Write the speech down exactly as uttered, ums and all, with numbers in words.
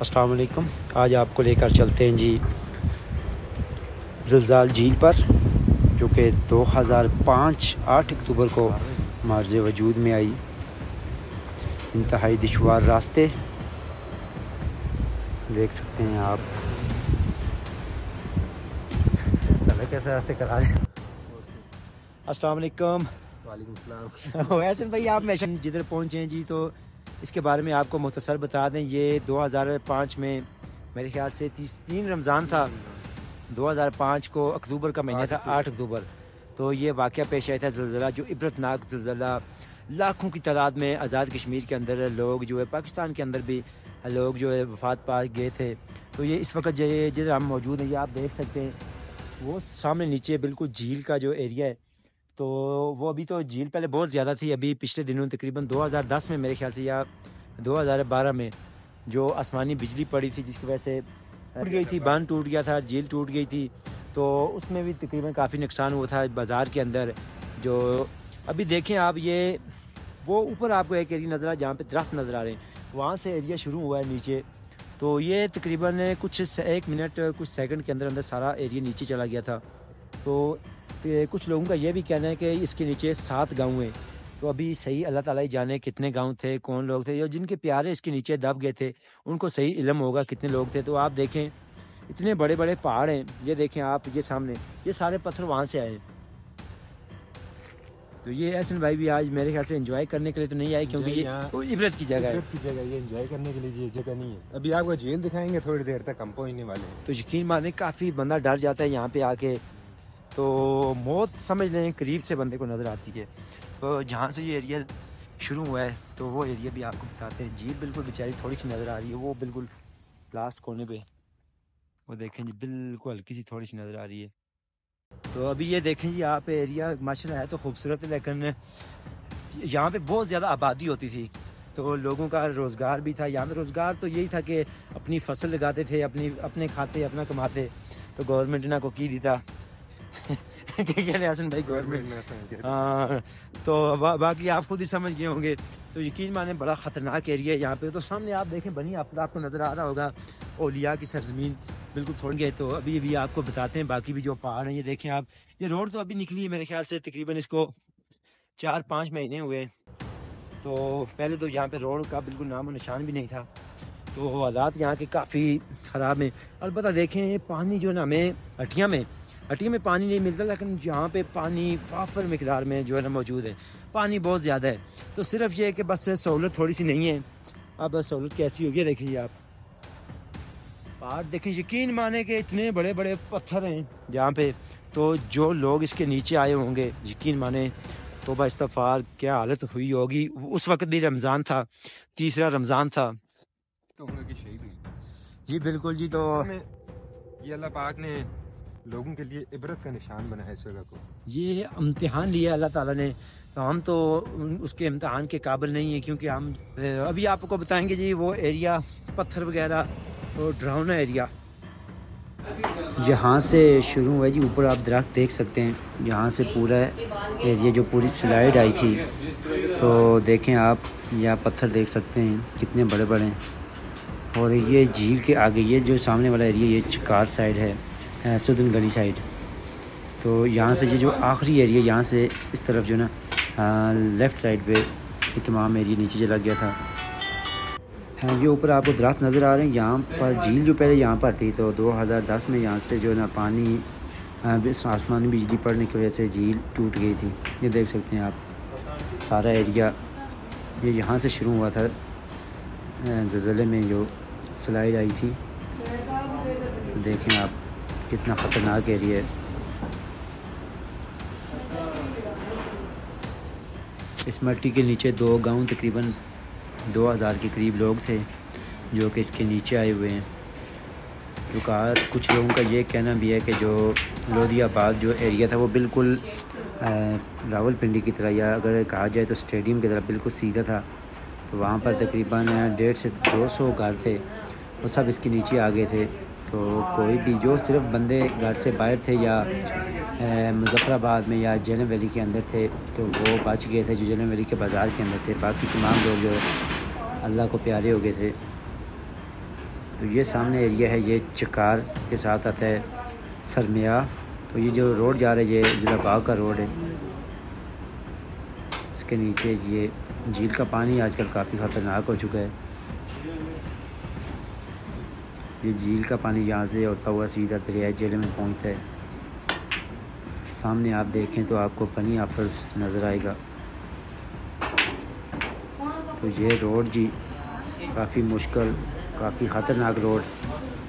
अस्सलाम वालेकुम। आज आपको लेकर चलते हैं जी ज़िलज़ाल झील पर, जो कि दो हज़ार पाँच आठ अक्टूबर को मार्ज़ वजूद में आई। इंतहाई दुश्वार रास्ते देख सकते हैं आप। चलो कैसे रास्ते करा दें। अस्सलाम वालेकुम। वालेकुम सलाम। वैसे भाई आप मिशन जिधर पहुँचे हैं जी, तो इसके बारे में आपको मुख्तसर बता दें। ये दो हज़ार पाँच में मेरे ख्याल से तीन रमज़ान था। दो हज़ार पाँच को अक्टूबर का महीना था, आठ अक्टूबर। तो ये वाक़या पेश आया था ज़िलज़ला, जो इबरतनाक ज़िलज़ला। लाखों की तादाद में आज़ाद कश्मीर के अंदर लोग जो है, पाकिस्तान के अंदर भी लोग जो है वफात पा गए थे। तो ये इस वक्त जो जिधर हम मौजूद हैं, ये आप देख सकते हैं। वो सामने नीचे बिल्कुल झील का जो एरिया है, तो वो अभी तो झील पहले बहुत ज़्यादा थी। अभी पिछले दिनों तकरीबन दो हज़ार दस में मेरे ख्याल से या दो हज़ार बारह में जो आसमानी बिजली पड़ी थी, जिसकी वजह से टूट गई थी, बांध टूट गया था, झील टूट गई थी। तो उसमें भी तकरीबन काफ़ी नुकसान हुआ था बाज़ार के अंदर। जो अभी देखें आप, ये वो ऊपर आपको एक एरिया नज़र आ जहाँ पे दरख्त नज़र आ रहे हैं, वहाँ से एरिया शुरू हुआ है नीचे। तो ये तकरीबन कुछ एक मिनट कुछ सेकंड के अंदर अंदर सारा एरिया नीचे चला गया था। तो कुछ लोगों का ये भी कहना है कि इसके नीचे सात गाँव हैं। तो अभी सही अल्लाह ताला ही जाने कितने गांव थे, कौन लोग थे, या जिनके प्यारे इसके नीचे दब गए थे, उनको सही इल्म होगा कितने लोग थे। तो आप देखें, इतने बड़े बड़े पहाड़ हैं। ये देखें आप, ये सामने ये सारे पत्थर वहाँ से आए। तो ये एहसन भाई भी आज मेरे ख्याल से एंजॉय करने के लिए तो नहीं आए, क्योंकि ये इबरत की जगह है। इबरत की जगह ये एंजॉय करने के लिए ये जगह नहीं है। अभी आपको झील दिखाएंगे, थोड़ी देर तक हम पहुँचने वाले हैं। तो यकीन माने काफ़ी बंदा डर जाता है यहाँ पे आके। तो मौत समझ लें करीब से बंदे को नज़र आती है। तो जहाँ से ये एरिया शुरू हुआ है, तो वो एरिया भी आपको बताते हैं। झील बिल्कुल बेचारी थोड़ी सी नज़र आ रही है, वो बिल्कुल लास्ट कोने पे, वो देखें जी, बिल्कुल हल्की सी थोड़ी सी नज़र आ रही है। तो अभी ये देखें जी, यहाँ पे एरिया माशाल्लाह है तो खूबसूरत है, लेकिन यहाँ पे बहुत ज़्यादा आबादी होती थी। तो लोगों का रोज़गार भी था यहाँ पे। रोज़गार तो यही था कि अपनी फसल लगाते थे, अपनी अपने खाते, अपना कमाते। तो गवर्नमेंट ना को की दी था हसन भाई, गवर्नमेंट। हाँ, तो बा, बाकी आप खुद ही समझ गए होंगे। तो यकीन माने बड़ा ख़तरनाक एरिया है यहाँ पे। तो सामने आप देखें बनी आप, आपको नज़र आ रहा होगा औलिया की सरजमीन, बिल्कुल थोड़ी गए। तो अभी भी आपको बताते हैं बाकी भी जो पहाड़ हैं। ये देखें आप, ये रोड तो अभी निकली है मेरे ख्याल से तकरीबन इसको चार पाँच महीने हुए। तो पहले तो यहाँ पे रोड का बिल्कुल नामो निशान भी नहीं था। तो हालात यहाँ के काफ़ी ख़राब हैं। अलबत्ता देखें, पानी जो है ना, हमें हटिया में हटिया में पानी नहीं मिलता, लेकिन यहाँ पे पानी वाफर मिकदार में जो है ना मौजूद है। पानी बहुत ज़्यादा है। तो सिर्फ ये है कि बस सहूलत थोड़ी सी नहीं है। अब सहूलत कैसी होगी देखिए आप, पहाड़ देखें, यकीन माने कि इतने बड़े बड़े पत्थर हैं यहाँ पे। तो जो लोग इसके नीचे आए होंगे, यकीन माने तौबा इस्तग़फ़ार, क्या हालत हुई होगी। उस वक्त भी रमज़ान था, तीसरा रमज़ान था। तो की शहीद हुई जी बिल्कुल जी। तो ये अल्लाह पाक ने लोगों के लिए इबरत का निशान बनाया इस जगह को। ये इम्तिहान लिया अल्लाह ताला ने। तो हम तो उसके इम्तिहान के काबिल नहीं है, क्योंकि हम अभी आपको बताएंगे जी वो एरिया, पत्थर वगैरह, तो डरावना एरिया यहाँ से शुरू हुआ है जी। ऊपर आप दरख्त देख सकते हैं, यहाँ से पूरा एरिया जो पूरी स्लाइड आई थी। तो देखें आप, यहाँ पत्थर देख सकते हैं कितने बड़े बड़े हैं। और ये झील के आगे ये जो सामने वाला एरिया, ये चिकार साइड है, सुदन गली साइड। तो यहाँ से ये जो आखिरी एरिया, यहाँ से इस तरफ जो ना लेफ़्ट साइड पे ये तमाम एरिया नीचे चला गया था। हाँ, ये ऊपर आपको दरख्त नज़र आ रहे हैं। यहाँ पर झील जो पहले यहाँ पर थी, तो दो हज़ार दस में यहाँ से जो ना पानी, आसमानी बिजली पड़ने की वजह से झील टूट गई थी। ये देख सकते हैं आप, सारा एरिया ये यहाँ से शुरू हुआ था। ज़लज़ले में जो स्लाइड आई थी, तो देखें आप कितना ख़तरनाक एरिया है। इस मट्टी के नीचे दो गांव, तकरीबन दो हज़ार के करीब लोग थे जो कि इसके नीचे आए हुए हैं। तो कहा, कुछ लोगों का ये कहना भी है कि जो लोधियाबाद जो एरिया था, वो बिल्कुल रावलपिंडी की तरह, या अगर कहा जाए तो स्टेडियम की तरह बिल्कुल सीधा था। तो वहाँ पर तकरीबन डेढ़ से दो सौ घर थे, वो सब इसके नीचे आ गए थे। तो कोई भी जो सिर्फ बंदे घर से बाहर थे या मुज़फ़्फ़राबाद में या जेलम वैली के अंदर थे, तो वो बच गए थे जो जेलम वैली के बाज़ार के अंदर थे। बाकी तमाम लोग जो अल्लाह को प्यारे हो गए थे। तो ये सामने एरिया है, ये चकार के साथ आता है सरमिया। तो ये जो रोड जा रहा है ये ज़िला बाग का रोड है। इसके नीचे ये झील का पानी आजकल काफ़ी ख़तरनाक हो चुका है। ये झील का पानी यहाँ से होता हुआ सीधा दरिया जेल में पहुँचता है। सामने आप देखें तो आपको बनी हाफिज़ नज़र आएगा। तो ये रोड जी काफ़ी मुश्किल, काफ़ी ख़तरनाक रोड